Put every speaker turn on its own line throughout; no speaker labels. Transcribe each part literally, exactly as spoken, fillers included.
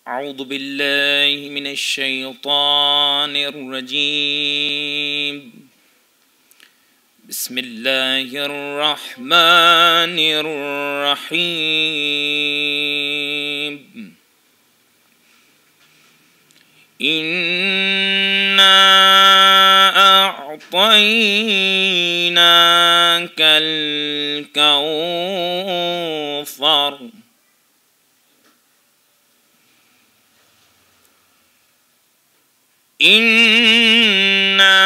أعوذ بالله من الشيطان الرجيم. بسم الله الرحمن الرحيم. إنا أعطيناك الكوثر إنا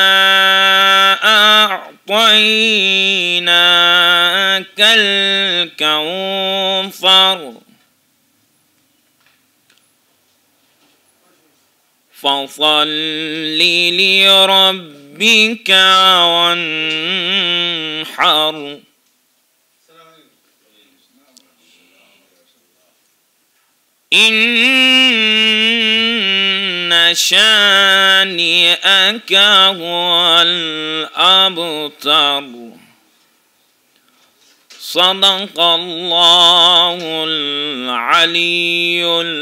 أعطيناك الكوثر فصل لربك وانحر إن شانئك هو الأبتر. صدق الله العلي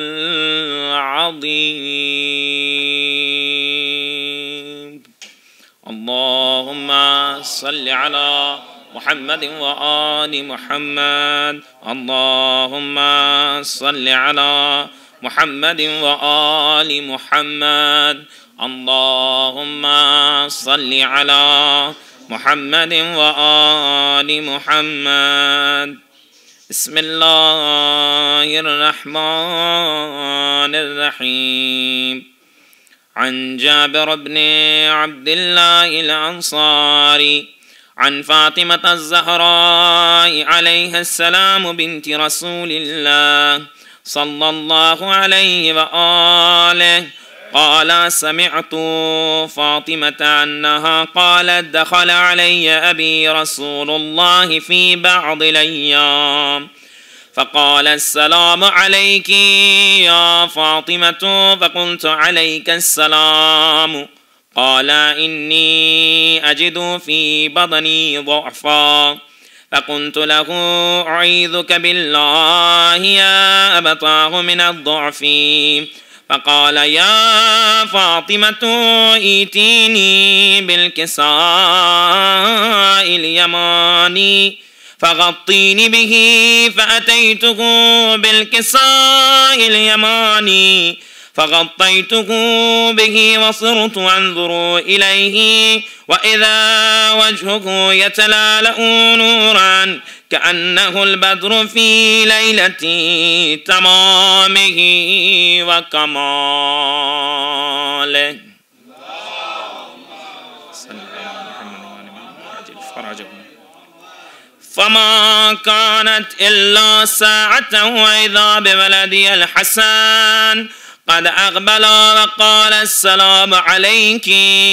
العظيم. اللهم صل على محمد وآل محمد. اللهم صل على محمد وآل محمد. اللهم صل على محمد وآل محمد. بسم الله الرحمن الرحيم. عن جابر بن عبد الله الأنصاري عن فاطمة الزهراء عليها السلام بنت رسول الله صلى الله عليه وآله قال: سمعت فاطمة أنها قالت: دخل علي أبي رسول الله في بعض الأيام فقال: السلام عليك يا فاطمة. فقلت: عليك السلام. قال: إني أجد في بطني ضعفا. فقلت له: أعيذك بالله يا أبتاه من الضعف. فقال: يا فاطمة ائتيني بالكساء اليماني فغطيني به. فأتيته بالكساء اليماني فغطيته به وصرت أنظر إليه وإذا وجهه يتلالأ نورا كأنه البدر في ليلة تمامه وكماله. فما كانت إلا ساعة وإذا بولدي الحسن قد أقبل وقال: السلام عليك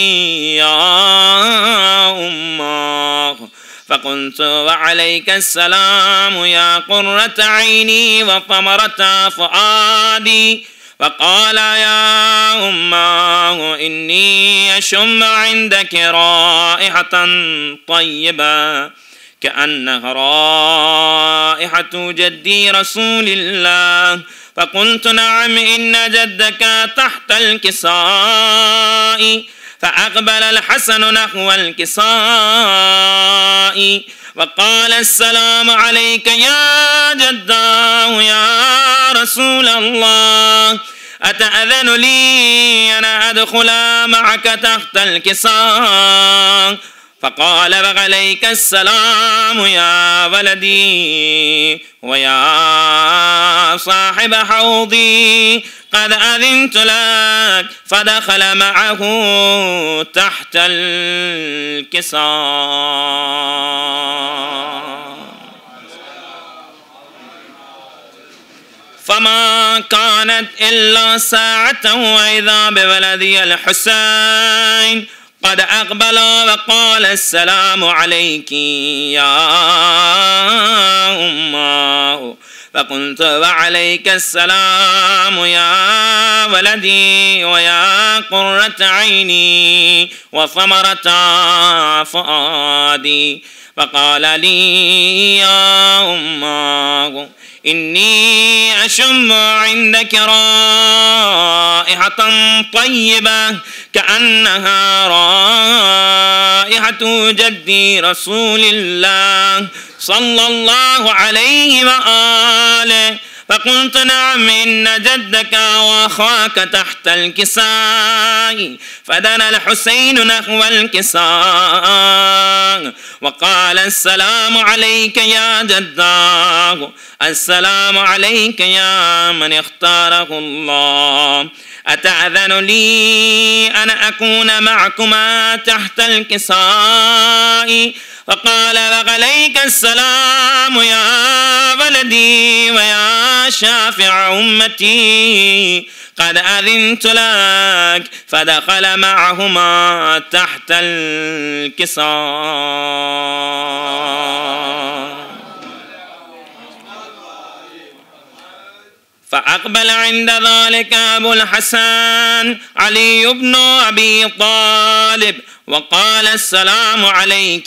يا أماه. فقلت: وعليك السلام يا قرة عيني وثمرة فؤادي. فقال: يا أماه إني أشم عندك رائحة طيبة كأنها رائحة جدي رسول الله. فقلت: نعم إن جدك تحت الكساء. فأقبل الحسن نحو الكساء وقال: السلام عليك يا جداه يا رسول الله. أتأذن لي أن أدخل معك تحت الكساء؟ فقال: وعليك السلام يا ولدي ويا صاحب حوضي، قد أذنت لك. فدخل معه تحت الكساء. فما كانت إلا ساعة وإذا بولدي الحسين قد أقبل وقال: السلام عليك يا أماه. فقلت: وعليك السلام يا ولدي ويا قرة عيني وثمرة فؤادي. فقال لي: يا أماه إني أشم عندك رائحة طيبة كأنها رائحة جدي رسول الله صلى الله عليه وآله. فقلت نعم إن جدك وأخاك تحت الكساء. فدنا الحسين نحو الكساء وقال السلام عليك يا جداه، السلام عليك يا من اختاره الله، أتأذن لي أن أكون معكما تحت الكساء؟ فقال وعليك السلام يا ولدي ويا شافع أمتي، قد أذنت لك. فدخل معهما تحت الكساء. فأقبل عند ذلك أبو الحسن علي بن أبي طالب وقال السلام عليك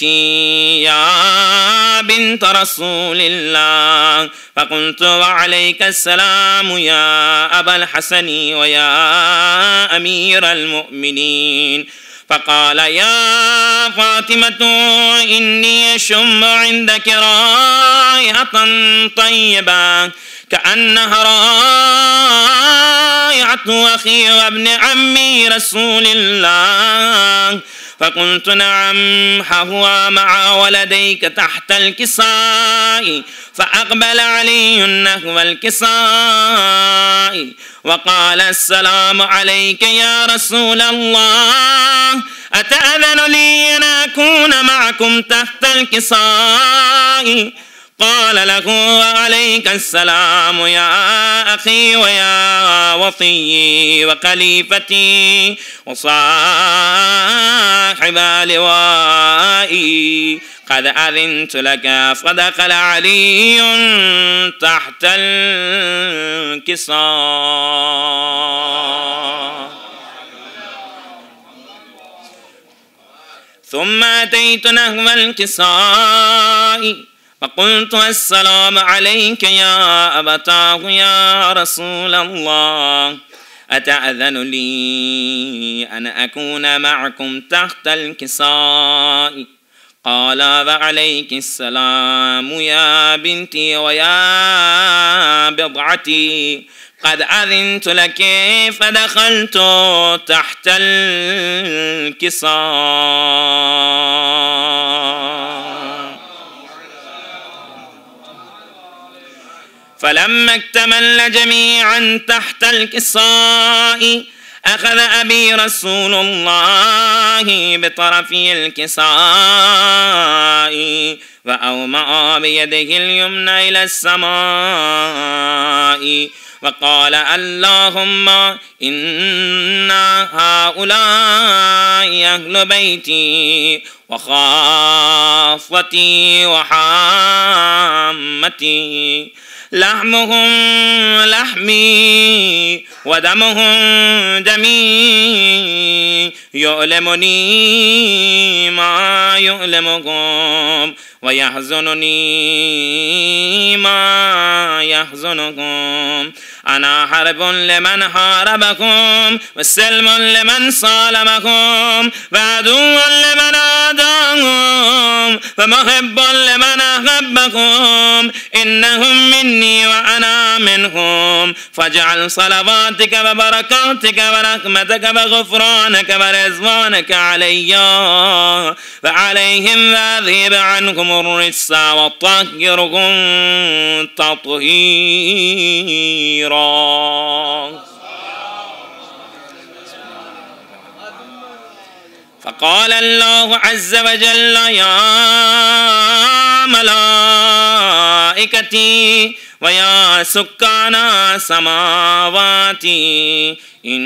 يا بنت رسول الله. فقلت وعليك السلام يا أبا الحسن ويا أمير المؤمنين. فقال يا فاطمة إني أشم عندك رائحة طيبة كأنها رائحة أخي وابن عمي رسول الله. فقلت نعم هو مع ولديك تحت الكساء. فأقبل علي نحو الكساء وقال السلام عليك يا رسول الله، أتأذن لي أن أكون معكم تحت الكساء؟ قال له وعليك السلام يا أخي ويا وصي وخليفتي وصاحب لوائي، قد أذنت لك. فدخل علي تحت الكساء. ثم أتيت نحو الكساء فقلت السلام عليك يا أبتاه يا رسول الله، أتأذن لي أن أكون معكم تحت الكساء؟ قال وعليك السلام يا بنتي ويا بضعتي، قد أذنت لك. فدخلت تحت الكساء. فلما اكتملنا جميعا تحت الكساء أخذ أبي رسول الله بطرفي الكساء وأومأ بيده اليمنى إلى السماء وقال اللهم إن هؤلاء أهل بيتي وخاصتي وحامتي، لحمهم لحمي ودمهم دمي، يؤلمني ما يؤلمكم ويحزنني ما يحزنكم. أنا حرب لمن حاربكم وسلم لمن صالمكم وعدو لمن عاداهم ومحب لمن أحبكم. إنهم مني وأنا منهم، فاجعل صلواتك وبركاتك ورحمتك وغفرانك ورضوانك علي وعليهم واذهب عنهم الرجس وطهرهم تطهيرا. فقال الله عز وجل يا ملائكتي ويا سكان سماواتي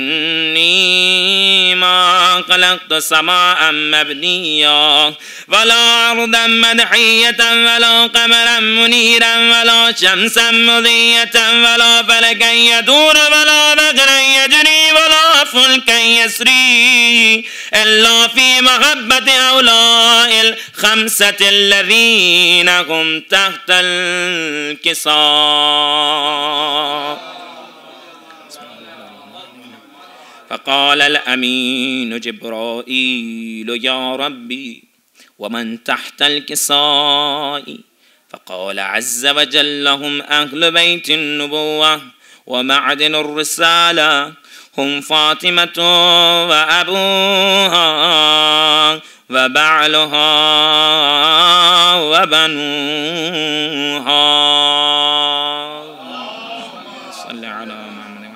إني ما خلقت سماء مبنيا ولا أرضا مدحية ولا قمرا منيرا ولا شمسا مضية ولا فلكا يدور ولا بحرا يجري ولا فلكا يسري إلا في محبة هؤلاء الخمسة الذين هم تحت الكساء. فقال الأمين جبرائيل يا ربي ومن تحت الكساء؟ فقال عز وجل هم أهل بيت النبوة ومعدن الرسالة، هم فاطمة وأبوها وبعلها وبنوها. صل على محمد.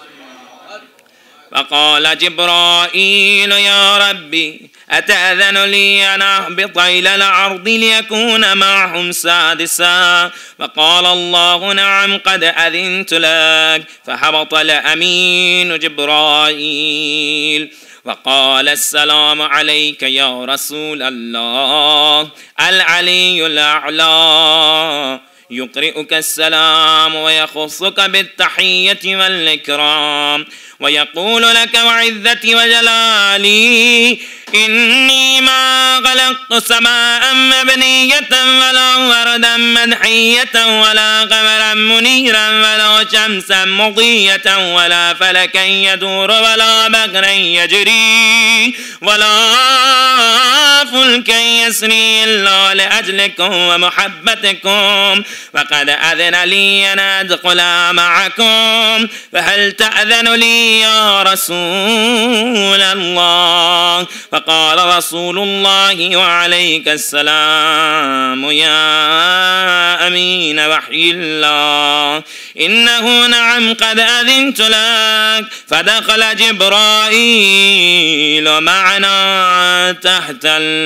فقال جبرائيل يا ربي أتأذن لي أن أهبط إلى الأرض ليكون معهم سادسا؟ فقال الله نعم قد أذنت لك. فهبط الأمين جبرائيل وقال السلام عليك يا رسول الله. العلي الأعلى يقرئك السلام ويخصك بالتحية والإكرام ويقول لك وعزتي وجلالي إني ما خلقت سماء مبنية ولا وردا مدحية ولا قمرا منيرا ولا شمسا مضية ولا فلكا يدور ولا بحرا يجري ولا فلكا يسري إلا لأجلكم ومحبتكم، وقد أذن لي أن أدخل معكم، فهل تأذن لي يا رسول الله؟ فقال رسول الله وعليك السلام يا أمين وحي الله إنه نعم قد أذنت لك. فدخل جبرائيل معنا تحت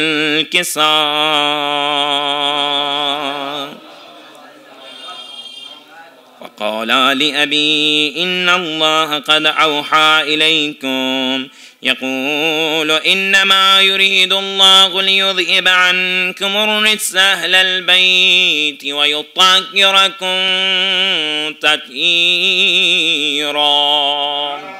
الكساء. وقال لأبي إن الله قد أوحى إليكم يقول إنما يريد الله ليذهب عنكم الرجس أهل البيت ويطهركم تطهيرا.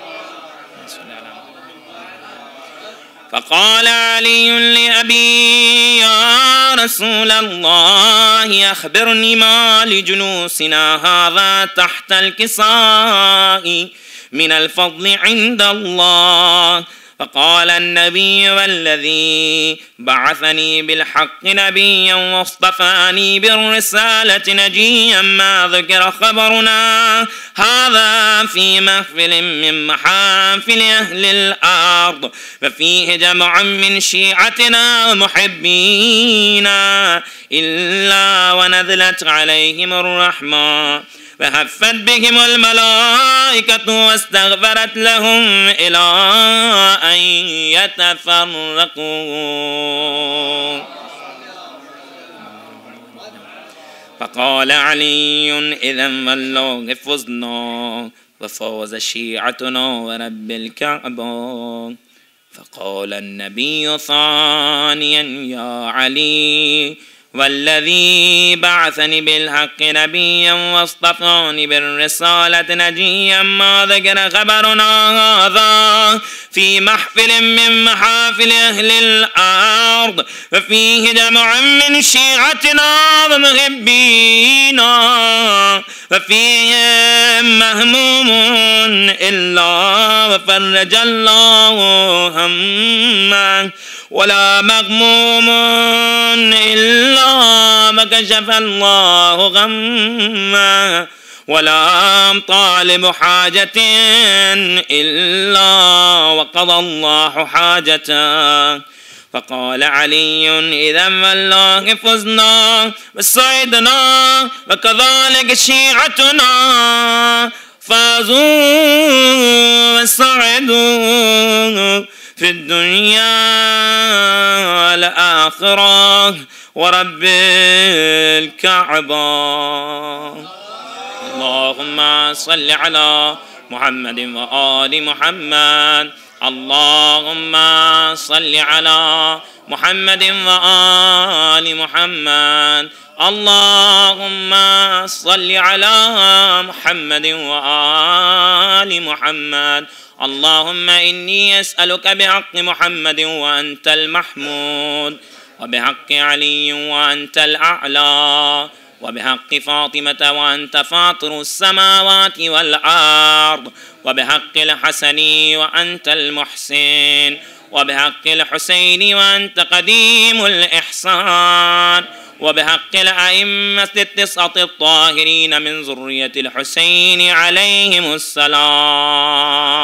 فقال علي لأبي يا رسول الله أخبرني ما لجلوسنا هذا تحت الكساء من الفضل عند الله. فقال النبي والذي بعثني بالحق نبيا واصطفاني بالرسالة نجيا ما ذكر خبرنا هذا في محفل من محافل أهل الأرض، ففيه جمع من شيعتنا ومحبينا إلا ونزلت عليهم الرحمة فهفت بهم الملائكة واستغفرت لهم إلى أن يتفرقوا. فقال علي إذا والله فزنا وفوز شيعتنا ورب الكعبة. فقال النبي ثانيا يا علي والذي بعثني بالحق نبيا واصطفاني بالرسالة نجيا ما ذكر خبرنا هذا في محفل من محافل أهل الأرض، ففيه جمع من شيعتنا ومحبينا، ففيهم مهموم إلا وفرج الله همه ولا مغموم إلا وكشف الله غمه ولا طالب حاجة إلا وقضى الله حاجته. فقال علي إذا والله فزنا وسعدنا وكذلك شيعتنا فازوا وسعدوا في الدنيا والآخرة ورب الكعبة. اللهم صل على محمد وآل محمد. اللهم صل على محمد وآل محمد. اللهم صل على محمد وآل محمد. اللهم إني أسألك بحق محمد وأنت المحمود، وبحق علي وأنت الأعلى، وبحق فاطمة وأنت فاطر السماوات والأرض، وبحق الحسن وأنت المحسن، وبحق الحسين وأنت قديم الإحسان، وبحق الأئمة التسعة الطاهرين من ذرية الحسين عليهم السلام.